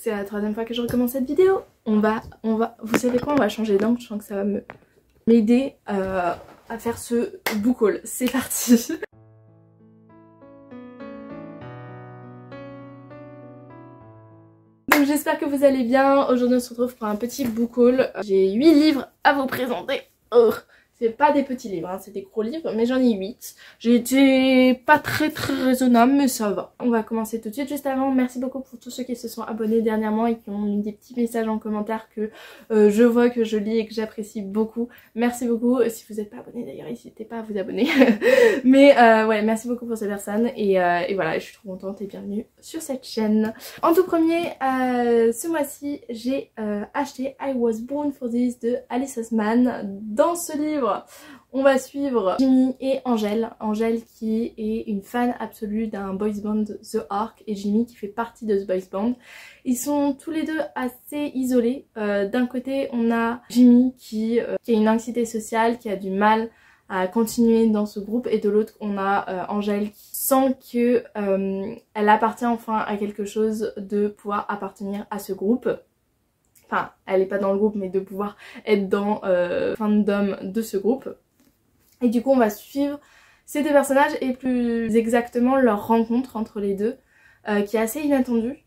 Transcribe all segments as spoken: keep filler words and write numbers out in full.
c'est la troisième fois que je recommence cette vidéo. On va, on va, vous savez quoi, on va changer d'angle, je sens que ça va me m'aider euh, à faire ce book haul. C'est parti. Donc j'espère que vous allez bien. Aujourd'hui on se retrouve pour un petit book haul. J'ai huit livres à vous présenter. Oh. C'est pas des petits livres, hein, c'est des gros livres, mais j'en ai huit. J'ai été pas très très raisonnable, mais ça va. On va commencer tout de suite. Juste avant, merci beaucoup pour tous ceux qui se sont abonnés dernièrement et qui ont mis des petits messages en commentaire que euh, je vois, que je lis et que j'apprécie beaucoup. Merci beaucoup. Si vous n'êtes pas abonné d'ailleurs, n'hésitez pas à vous abonner. Mais euh, ouais, merci beaucoup pour ces personnes. Et, euh, et voilà, je suis trop contente et bienvenue sur cette chaîne. En tout premier, euh, ce mois-ci, j'ai euh, acheté I Was Born For This de Alice Oseman. Dans ce livre, on va suivre Jimmy et Angèle. Angèle qui est une fan absolue d'un boys band The Ark et Jimmy qui fait partie de ce boys band. Ils sont tous les deux assez isolés. Euh, D'un côté on a Jimmy qui, euh, qui a une anxiété sociale, qui a du mal à continuer dans ce groupe, et de l'autre on a euh, Angèle qui sent que euh, elle appartient enfin à quelque chose, de pouvoir appartenir à ce groupe. Enfin, elle est pas dans le groupe, mais de pouvoir être dans euh, fandom de ce groupe. Et du coup, on va suivre ces deux personnages et plus exactement leur rencontre entre les deux, euh, qui est assez inattendue.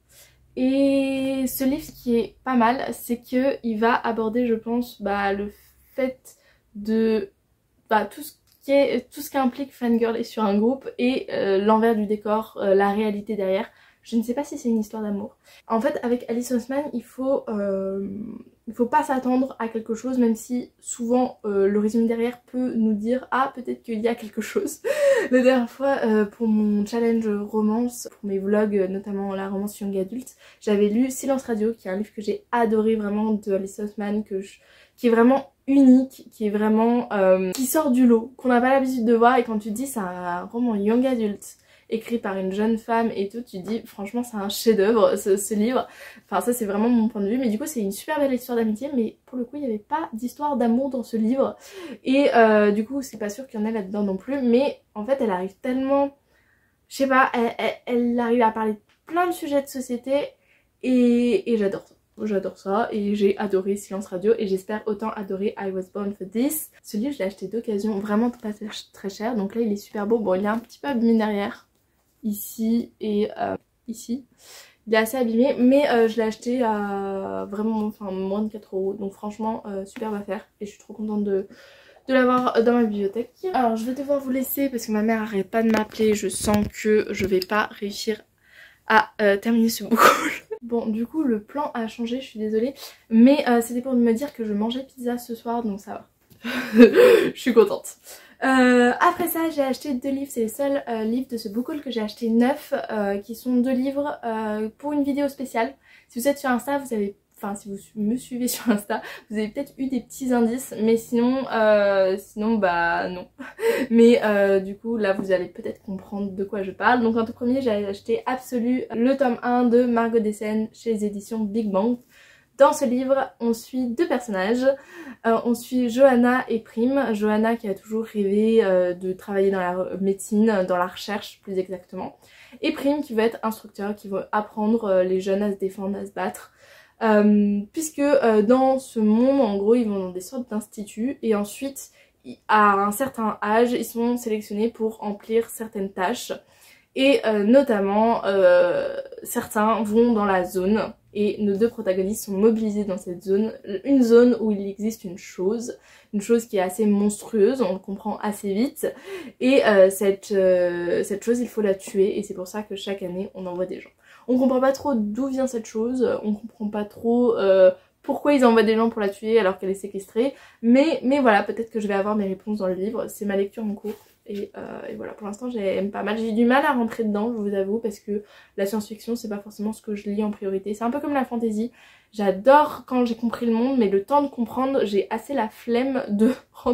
Et ce livre, ce qui est pas mal, c'est que il va aborder, je pense, bah, le fait de bah, tout ce qui est tout ce qui implique fangirl sur un groupe et euh, l'envers du décor, euh, la réalité derrière. Je ne sais pas si c'est une histoire d'amour. En fait, avec Alice Oseman, il faut, euh, il faut pas s'attendre à quelque chose, même si souvent euh, le résumé derrière peut nous dire « Ah, peut-être qu'il y a quelque chose ». La dernière fois, euh, pour mon challenge romance, pour mes vlogs, notamment la romance young adulte, j'avais lu Silence Radio, qui est un livre que j'ai adoré vraiment de Alice Oseman, que je, qui est vraiment unique, qui est vraiment... Euh, qui sort du lot, qu'on n'a pas l'habitude de voir, et quand tu te dis c'est un roman young adulte, écrit par une jeune femme et tout, tu te dis franchement c'est un chef d'œuvre ce, ce livre. Enfin ça c'est vraiment mon point de vue, mais du coup c'est une super belle histoire d'amitié, mais pour le coup il n'y avait pas d'histoire d'amour dans ce livre, et euh, du coup c'est pas sûr qu'il y en ait là-dedans non plus, mais en fait elle arrive tellement, je sais pas, elle, elle, elle arrive à parler de plein de sujets de société, et, et j'adore ça. J'adore ça et j'ai adoré Silence Radio, et j'espère autant adorer I Was Born For This. Ce livre je l'ai acheté d'occasion, vraiment pas très cher, donc là il est super beau. Bon il est un petit peu abîmé derrière, ici et euh, ici. Il est assez abîmé, mais euh, je l'ai acheté à vraiment enfin, moins de quatre euros. Donc franchement, euh, superbe affaire. Et je suis trop contente de, de l'avoir dans ma bibliothèque. Alors je vais devoir vous laisser parce que ma mère arrête pas de m'appeler. Je sens que je vais pas réussir à euh, terminer ce book haul. Bon, du coup le plan a changé, je suis désolée. Mais euh, c'était pour me dire que je mangeais pizza ce soir, donc ça va. Je suis contente. Euh, après ça j'ai acheté deux livres, c'est les seuls euh, livres de ce book haul que j'ai acheté neuf, euh, qui sont deux livres euh, pour une vidéo spéciale. Si vous êtes sur Insta, vous avez, enfin si vous me suivez sur Insta, vous avez peut-être eu des petits indices, mais sinon, euh, sinon bah non. Mais euh, du coup là vous allez peut-être comprendre de quoi je parle. Donc en tout premier j'ai acheté Absolu, le tome un de Margot Dessen chez les éditions Big Bang. Dans ce livre, on suit deux personnages. Euh, on suit Johanna et Prime. Johanna qui a toujours rêvé euh, de travailler dans la médecine, dans la recherche plus exactement. Et Prime qui veut être instructeur, qui veut apprendre euh, les jeunes à se défendre, à se battre. Euh, puisque euh, dans ce monde, en gros, ils vont dans des sortes d'instituts. Et ensuite, à un certain âge, ils sont sélectionnés pour remplir certaines tâches. Et euh, notamment, euh, certains vont dans la zone. Et nos deux protagonistes sont mobilisés dans cette zone, une zone où il existe une chose, une chose qui est assez monstrueuse, on le comprend assez vite, et euh, cette, euh, cette chose il faut la tuer, et c'est pour ça que chaque année on envoie des gens. On comprend pas trop d'où vient cette chose, on comprend pas trop euh, pourquoi ils envoient des gens pour la tuer alors qu'elle est séquestrée, mais, mais voilà, peut-être que je vais avoir mes réponses dans le livre, c'est ma lecture en cours. Et, euh, et voilà, pour l'instant j'aime pas mal. J'ai du mal à rentrer dedans, je vous avoue, parce que la science-fiction c'est pas forcément ce que je lis en priorité. C'est un peu comme la fantasy. J'adore quand j'ai compris le monde, mais le temps de comprendre, j'ai assez la flemme de,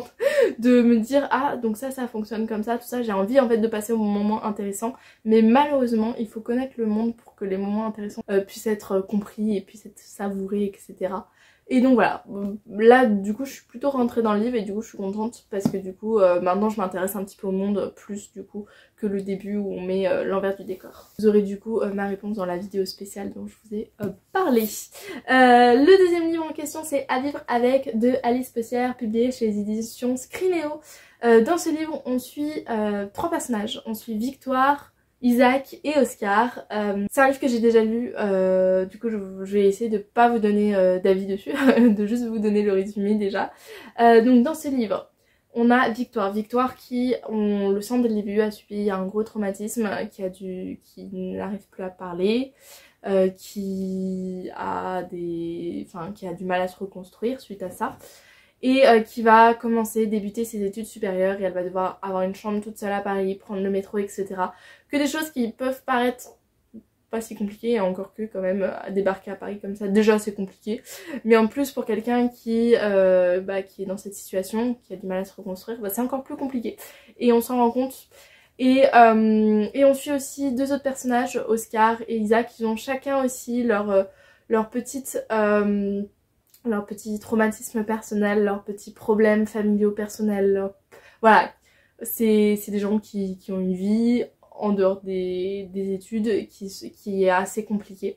de me dire ah donc ça ça fonctionne comme ça, tout ça. J'ai envie en fait de passer au moment intéressant, mais malheureusement il faut connaître le monde pour que les moments intéressants euh, puissent être compris et puissent être savourés, et cetera. Et donc voilà, là du coup je suis plutôt rentrée dans le livre et du coup je suis contente parce que du coup euh, maintenant je m'intéresse un petit peu au monde plus du coup que le début où on met euh, l'envers du décor. Vous aurez du coup euh, ma réponse dans la vidéo spéciale dont je vous ai euh, parlé. Euh, le deuxième livre en question c'est À vivre avec de Alice Peussière, publié chez les éditions Scrinéo. Euh, dans ce livre on suit euh, trois personnages, on suit Victoire, Isaac et Oscar. Euh, c'est un livre que j'ai déjà lu, euh, du coup je, je vais essayer de pas vous donner euh, d'avis dessus, de juste vous donner le résumé déjà. Euh, donc dans ce livre, on a Victoire. Victoire qui, on le sent dès le début, a subi un gros traumatisme, qui a dû, qui n'arrive plus à parler, euh, qui a des, enfin qui a du mal à se reconstruire suite à ça. Et euh, qui va commencer, débuter ses études supérieures et elle va devoir avoir une chambre toute seule à Paris, prendre le métro, et cetera. Que des choses qui peuvent paraître pas si compliquées, et encore que quand même euh, débarquer à Paris comme ça, déjà c'est compliqué. Mais en plus pour quelqu'un qui, euh, bah, qui est dans cette situation, qui a du mal à se reconstruire, bah, c'est encore plus compliqué. Et on s'en rend compte. Et, euh, et on suit aussi deux autres personnages, Oscar et Isaac, qui ont chacun aussi leur, euh, leur petite... Euh, leurs petits traumatismes personnels, leurs petits problèmes familiaux personnels. Leur... Voilà, c'est des gens qui, qui ont une vie en dehors des, des études qui, qui est assez compliquée.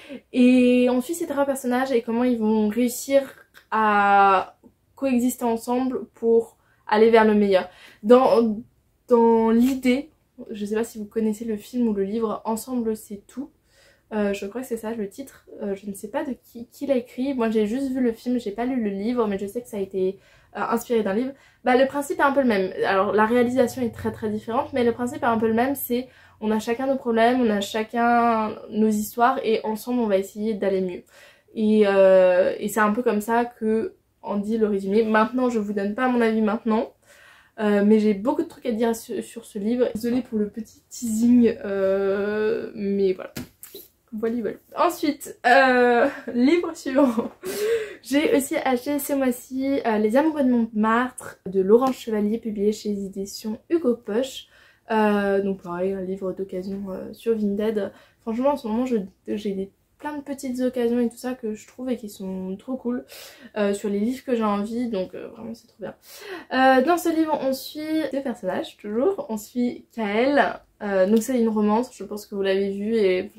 Et on suit ces trois personnages et comment ils vont réussir à coexister ensemble pour aller vers le meilleur. Dans, dans l'idée, je sais pas si vous connaissez le film ou le livre Ensemble c'est tout. Euh, je crois que c'est ça le titre, euh, je ne sais pas de qui, qui l'a écrit, moi j'ai juste vu le film, j'ai pas lu le livre mais je sais que ça a été euh, inspiré d'un livre. Bah le principe est un peu le même, alors la réalisation est très très différente mais le principe est un peu le même, c'est on a chacun nos problèmes, on a chacun nos histoires et ensemble on va essayer d'aller mieux. Et, euh, et c'est un peu comme ça que en dit le résumé. Maintenant je vous donne pas mon avis maintenant. Euh, mais j'ai beaucoup de trucs à dire sur, sur ce livre. Désolée pour le petit teasing, euh, mais voilà. Voilà, voilà. Ensuite, euh, livre suivant. J'ai aussi acheté ce mois-ci euh, Les Amoureux de Montmartre de Laurence Chevalier, publié chez les éditions Hugo Poche. Euh, donc pareil, un livre d'occasion euh, sur Vinted. Franchement en ce moment j'ai des plein de petites occasions et tout ça que je trouve et qui sont trop cool euh, sur les livres que j'ai envie, donc euh, vraiment c'est trop bien. Euh, dans ce livre on suit deux personnages toujours, on suit Kael, euh, donc c'est une romance, je pense que vous l'avez vu et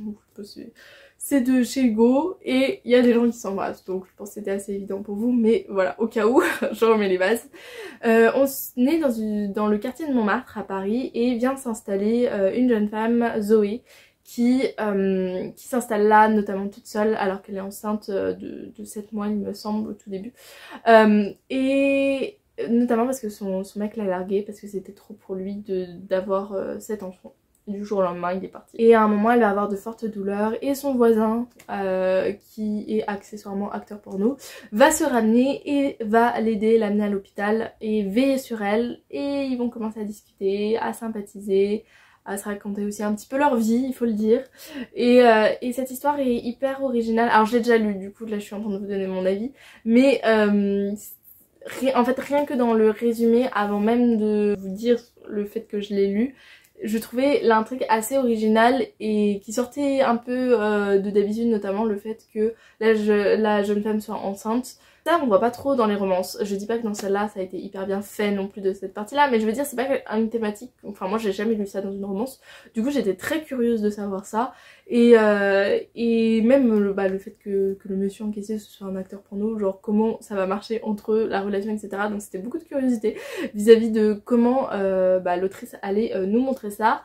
c'est de chez Hugo et il y a des gens qui s'embrassent, donc je pense que c'était assez évident pour vous, mais voilà, au cas où, je remets les bases. Euh, on est dans, une, dans le quartier de Montmartre à Paris et vient s'installer euh, une jeune femme, Zoé, qui, euh, qui s'installe là notamment toute seule alors qu'elle est enceinte de, de sept mois il me semble au tout début, euh, et notamment parce que son, son mec l'a larguée parce que c'était trop pour lui de d'avoir euh, cet enfant. Du jour au lendemain il est parti et à un moment elle va avoir de fortes douleurs et son voisin euh, qui est accessoirement acteur porno va se ramener et va l'aider, l'amener à l'hôpital et veiller sur elle et ils vont commencer à discuter, à sympathiser, à se raconter aussi un petit peu leur vie, il faut le dire. Et, euh, et cette histoire est hyper originale. Alors je l'ai déjà lu, du coup là je suis en train de vous donner mon avis. Mais euh, en fait rien que dans le résumé, avant même de vous dire le fait que je l'ai lu, je trouvais l'intrigue assez originale et qui sortait un peu euh, de d'habitude, notamment le fait que la, je, la jeune femme soit enceinte. Ça on voit pas trop dans les romances, je dis pas que dans celle-là ça a été hyper bien fait non plus de cette partie là, mais je veux dire c'est pas une thématique, enfin moi j'ai jamais lu ça dans une romance, du coup j'étais très curieuse de savoir ça, et, euh, et même le, bah, le fait que, que le monsieur en question ce soit un acteur porno, genre comment ça va marcher entre eux, la relation, et cetera. Donc c'était beaucoup de curiosité vis-à-vis de comment euh, bah, l'autrice allait euh, nous montrer ça.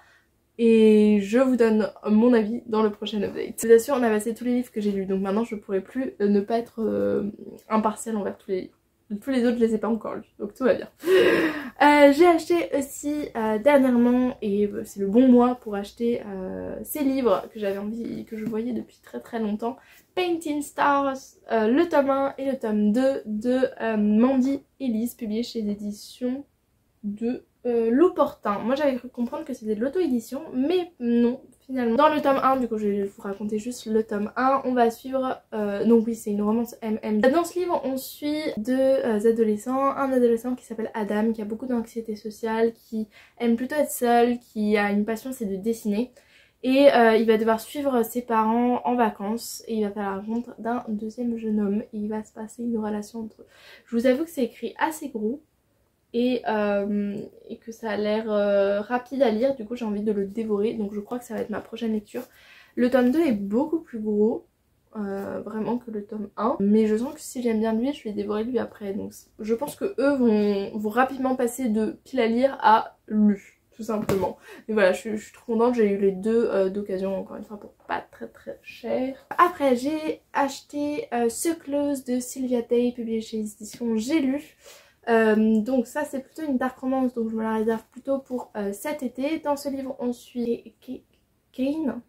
Et je vous donne mon avis dans le prochain update. Je vous assure, on a passé tous les livres que j'ai lus, donc maintenant je pourrais plus euh, ne pas être euh, impartiale envers tous les livres. Tous les autres je les ai pas encore lus, donc tout va bien. Euh, j'ai acheté aussi euh, dernièrement, et euh, c'est le bon mois pour acheter euh, ces livres que j'avais envie, que je voyais depuis très très longtemps. Painting Stars, euh, le tome un et le tome deux de euh, Mandy Elise, publié chez les éditions de euh, L'Opportun. Moi j'avais cru comprendre que c'était de l'auto-édition, mais non finalement. Dans le tome un, du coup je vais vous raconter juste le tome un, on va suivre, euh, donc oui c'est une romance M M. Dans ce livre on suit deux euh, adolescents, un adolescent qui s'appelle Adam, qui a beaucoup d'anxiété sociale, qui aime plutôt être seul, qui a une passion c'est de dessiner. Et euh, il va devoir suivre ses parents en vacances et il va faire la rencontre d'un deuxième jeune homme et il va se passer une relation entre eux. Je vous avoue que c'est écrit assez gros et, euh, et que ça a l'air euh, rapide à lire, du coup j'ai envie de le dévorer, donc je crois que ça va être ma prochaine lecture. Le tome deux est beaucoup plus gros, euh, vraiment, que le tome un, mais je sens que si j'aime bien lui, je vais dévorer lui après, donc je pense que eux vont, vont rapidement passer de pile à lire à lu, tout simplement. Mais voilà, je, je suis trop contente, j'ai eu les deux euh, d'occasion, encore une fois, pour pas très très cher. Après j'ai acheté euh, So Close de Sylvia Day, publié chez les éditions J'ai lu. Euh, donc ça c'est plutôt une dark romance, donc je me la réserve plutôt pour euh, cet été. Dans ce livre on suit Kane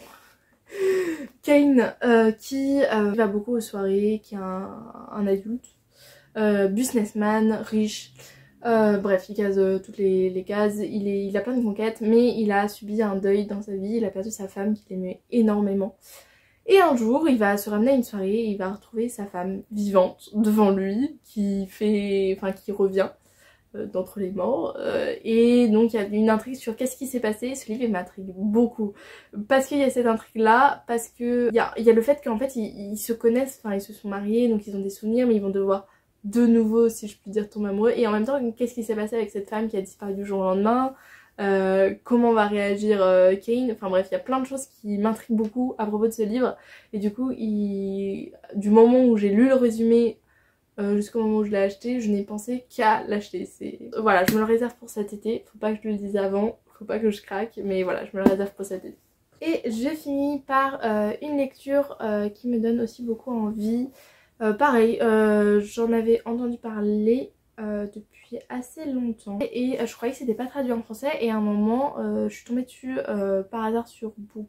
Kane euh, qui euh, va beaucoup aux soirées, qui est un, un adulte, euh, businessman, riche, euh, bref il case euh, toutes les, les cases, il, est, il a plein de conquêtes mais il a subi un deuil dans sa vie, il a perdu sa femme qu'il aimait énormément. Et un jour, il va se ramener à une soirée et il va retrouver sa femme vivante devant lui, qui fait, enfin qui revient euh, d'entre les morts. Euh, et donc il y a une intrigue sur qu'est-ce qui s'est passé. Ce livre m'intrigue beaucoup parce qu'il y a cette intrigue-là, parce que il y a, il y a le fait qu'en fait ils, ils se connaissent, enfin ils se sont mariés, donc ils ont des souvenirs, mais ils vont devoir de nouveau, si je puis dire, tomber amoureux. Et en même temps, qu'est-ce qui s'est passé avec cette femme qui a disparu du jour au lendemain? Euh, comment va réagir euh, Kane, enfin bref il y a plein de choses qui m'intriguent beaucoup à propos de ce livre et du coup il... du moment où j'ai lu le résumé euh, jusqu'au moment où je l'ai acheté, je n'ai pensé qu'à l'acheter. C'est... Voilà, je me le réserve pour cet été, faut pas que je le dise avant, faut pas que je craque, mais voilà, je me le réserve pour cet été. Et je finis par euh, une lecture euh, qui me donne aussi beaucoup envie. Euh, pareil, euh, j'en avais entendu parler Euh, depuis assez longtemps et, et euh, je croyais que c'était pas traduit en français et à un moment euh, je suis tombée dessus euh, par hasard sur Book,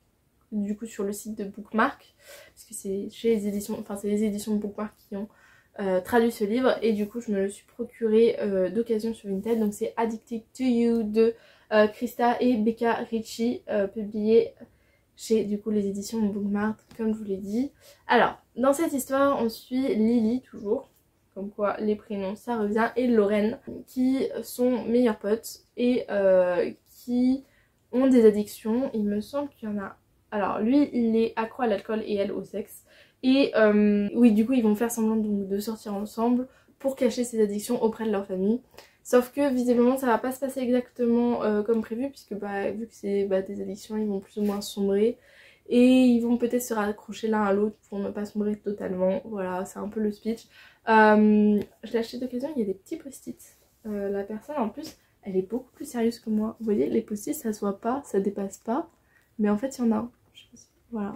du coup sur le site de Bookmark, parce que c'est chez les éditions, enfin c'est les éditions de Bookmark qui ont euh, traduit ce livre et du coup je me le suis procuré euh, d'occasion sur Vinted. Donc c'est Addicted to You de euh, Krista et Becca Ricci, euh, publié chez du coup les éditions de Bookmark comme je vous l'ai dit. Alors dans cette histoire on suit Lily, toujours comme quoi les prénoms ça revient, et Lorraine qui sont meilleurs potes et euh, qui ont des addictions. Il me semble qu'il y en a, alors lui il est accro à l'alcool et elle au sexe et euh, oui du coup ils vont faire semblant de, de sortir ensemble pour cacher ces addictions auprès de leur famille. Sauf que visiblement ça va pas se passer exactement euh, comme prévu, puisque bah, vu que c'est bah, des addictions ils vont plus ou moins sombrer et ils vont peut-être se raccrocher l'un à l'autre pour ne pas sombrer totalement. Voilà, c'est un peu le speech. Euh, je l'ai acheté d'occasion, il y a des petits post-it. Euh, la personne en plus, elle est beaucoup plus sérieuse que moi. Vous voyez, les post-it ça se voit pas, ça dépasse pas. Mais en fait il y en a un. Voilà.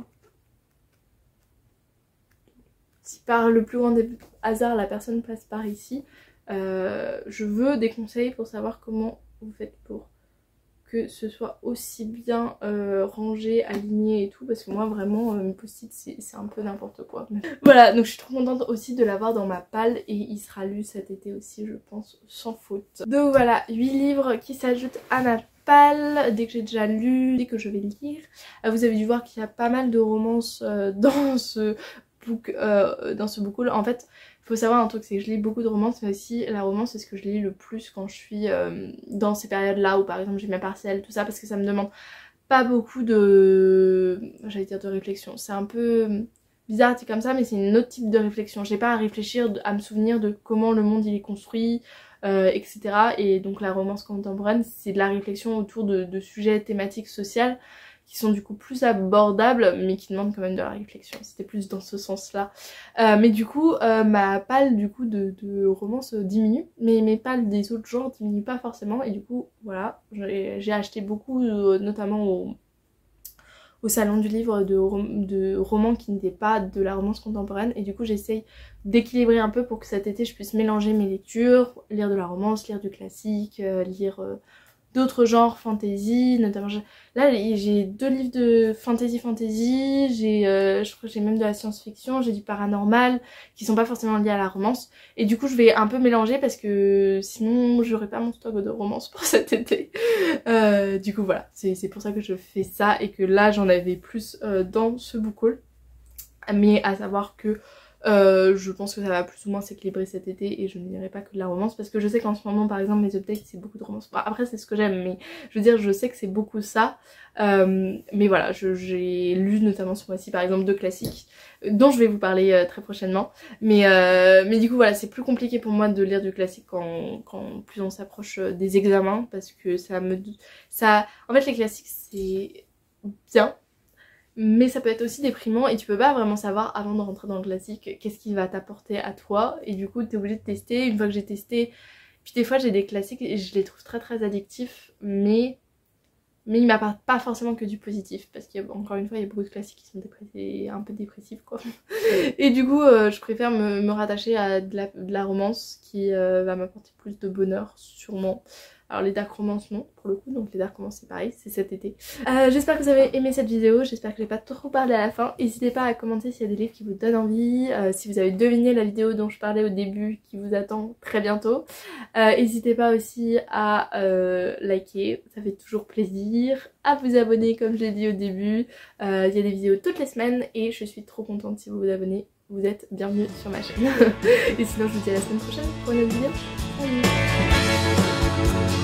Si par le plus grand des hasards la personne passe par ici, euh, je veux des conseils pour savoir comment vous faites pour que ce soit aussi bien euh, rangé, aligné et tout, parce que moi vraiment euh, mes post-it c'est un peu n'importe quoi. Voilà, donc je suis trop contente aussi de l'avoir dans ma palle et il sera lu cet été aussi je pense sans faute. Donc voilà, huit livres qui s'ajoutent à ma palle, dès que j'ai déjà lu, dès que je vais lire. Euh, vous avez dû voir qu'il y a pas mal de romances euh, dans ce book, euh, dans ce book haul. En fait, faut savoir un truc, c'est que je lis beaucoup de romances, mais aussi la romance c'est ce que je lis le plus quand je suis euh, dans ces périodes là où par exemple j'ai mes partiels, tout ça, parce que ça me demande pas beaucoup de, j'allais dire de réflexion, c'est un peu bizarre c'est comme ça, mais c'est une autre type de réflexion. J'ai pas à réfléchir, à me souvenir de comment le monde il est construit, euh, et cetera. Et donc la romance contemporaine c'est de la réflexion autour de, de sujets thématiques sociales qui sont du coup plus abordables mais qui demandent quand même de la réflexion. C'était plus dans ce sens là. Euh, mais du coup euh, ma palle du coup de, de romance diminue, mais mes palles des autres genres diminuent pas forcément, et du coup voilà, j'ai acheté beaucoup euh, notamment au, au salon du livre de, rom de romans qui n'étaient pas de la romance contemporaine, et du coup j'essaye d'équilibrer un peu pour que cet été je puisse mélanger mes lectures, lire de la romance, lire du classique, euh, lire euh, d'autres genres fantasy, notamment là j'ai deux livres de fantasy fantasy, j'ai euh, je crois que j'ai même de la science-fiction, j'ai du paranormal qui sont pas forcément liés à la romance, et du coup je vais un peu mélanger parce que sinon j'aurais pas mon stock de romance pour cet été. Euh, du coup voilà, c'est pour ça que je fais ça et que là j'en avais plus euh, dans ce book haul, mais à savoir que Euh, je pense que ça va plus ou moins s'équilibrer cet été et je ne lirai pas que de la romance parce que je sais qu'en ce moment par exemple mes updates c'est beaucoup de romance. Bon, après c'est ce que j'aime mais je veux dire je sais que c'est beaucoup ça. Euh, mais voilà, j'ai lu notamment ce mois-ci par exemple deux classiques dont je vais vous parler euh, très prochainement. Mais, euh, mais du coup voilà, c'est plus compliqué pour moi de lire du classique quand, quand plus on s'approche des examens parce que ça me... ça En fait les classiques c'est bien. Mais ça peut être aussi déprimant et tu peux pas vraiment savoir avant de rentrer dans le classique qu'est-ce qui va t'apporter à toi. Et du coup t'es obligé de tester. Une fois que j'ai testé, puis des fois j'ai des classiques et je les trouve très très addictifs. Mais, mais ils m'apportent pas forcément que du positif. Parce qu'encore une fois il y a beaucoup de classiques qui sont dépressifs, un peu dépressifs quoi. Et du coup euh, je préfère me, me rattacher à de la, de la romance qui euh, va m'apporter plus de bonheur sûrement. Alors les dark romance non pour le coup, donc les dark romance c'est pareil, c'est cet été. Euh, j'espère que vous avez aimé cette vidéo, j'espère que j'ai pas trop parlé à la fin. N'hésitez pas à commenter s'il y a des livres qui vous donnent envie, euh, si vous avez deviné la vidéo dont je parlais au début qui vous attend très bientôt. Euh, N'hésitez pas aussi à euh, liker, ça fait toujours plaisir, à vous abonner comme je l'ai dit au début. Euh, il y a des vidéos toutes les semaines et je suis trop contente si vous vous abonnez. Vous êtes bienvenue sur ma chaîne. Et sinon je vous dis à la semaine prochaine pour une autre vidéo. Salut.